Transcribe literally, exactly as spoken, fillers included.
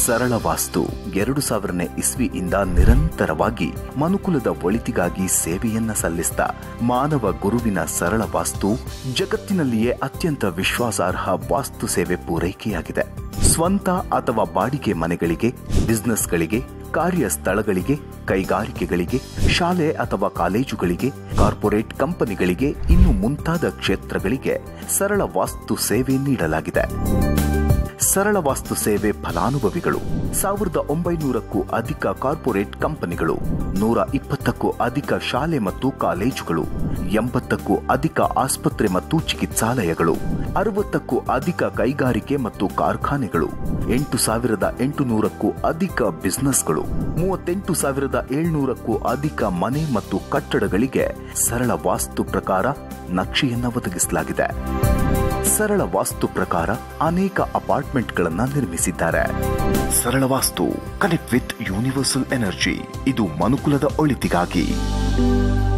ಸರಳ ವಾಸ್ತು ಎರಡು ಸಾವಿರನೇ ಇಸ್ವಿಯಿಂದ ನಿರಂತರವಾಗಿ ಮನುಕುಲದ ಒಳಿತಿಗಾಗಿ ಸೇವೆಯನ್ನ ಸಲ್ಲಿಸಿದ ಮಾನವ ಗುರುವಿನ ಸರಳ ವಾಸ್ತು ಜಗತ್ತಿನಲ್ಲಿಯೇ ಅತ್ಯಂತ ವಿಶ್ವಾಸಾರ್ಹ ವಾಸ್ತು ಸೇವೆ ಪೂರೈಕೆಯಾಗಿದೆ. ಸ್ವಂತ ಅಥವಾ ಬಾಡಿಗೆ ಮನೆಗಳಿಗೆ, ಬಿಸಿನೆಸ್ಗಳಿಗೆ, ಕಾರ್ಯ ಸ್ಥಳಗಳಿಗೆ, ಕೈಗಾರಿಕೆಗಳಿಗೆ, ಶಾಲೆ ಅಥವಾ ಕಾಲೇಜುಗಳಿಗೆ, ಕಾರ್ಪೊರೇಟ್ ಕಂಪನಿಗಳಿಗೆ ಇನ್ನು ಮುಂತಾದ ಕ್ಷೇತ್ರಗಳಿಗೆ ಸರಳ ವಾಸ್ತು ಸೇವೆ ನೀಡಲಾಗಿದೆ. ಸರಳ ವಾಸ್ತು ಸೇವೆ ಫಲಾನುಭವಿಗಳು ಸಾವಿರದ ಒಂಬೈನೂರಕ್ಕೂ ಅಧಿಕ ಕಾರ್ಪೊರೇಟ್ ಕಂಪನಿಗಳು, ನೂರ ಇಪ್ಪತ್ತಕ್ಕೂ ಅಧಿಕ ಶಾಲೆ ಮತ್ತು ಕಾಲೇಜುಗಳು, ಎಂಬತ್ತಕ್ಕೂ ಅಧಿಕ ಆಸ್ಪತ್ರೆ ಮತ್ತು ಚಿಕಿತ್ಸಾಲಯಗಳು, ಅರವತ್ತಕ್ಕೂ ಅಧಿಕ ಕೈಗಾರಿಕೆ ಮತ್ತು ಕಾರ್ಖಾನೆಗಳು, ಎಂಟು ಸಾವಿರದ ಎಂಟುನೂರಕ್ಕೂ ಅಧಿಕ ಬಿಸಿನೆಸ್ಗಳು, ಮೂವತ್ತೆಂಟು ಸಾವಿರದ ಏಳ್ನೂರಕ್ಕೂ ಅಧಿಕ ಮನೆ ಮತ್ತು ಕಟ್ಟಡಗಳಿಗೆ ಸರಳ ವಾಸ್ತು ಪ್ರಕಾರ ನಕ್ಷೆಯನ್ನು ಒದಗಿಸಲಾಗಿದೆ. ಸರಳ ವಾಸ್ತು ಪ್ರಕಾರ ಅನೇಕ ಅಪಾರ್ಟ್ಮೆಂಟ್ಗಳನ್ನು ನಿರ್ಮಿಸಿದ್ದಾರೆ. Saral Vastu connect with universal energy. ಇದು ಮನುಕುಲದ ಒಳಿತಿಗಾಗಿ.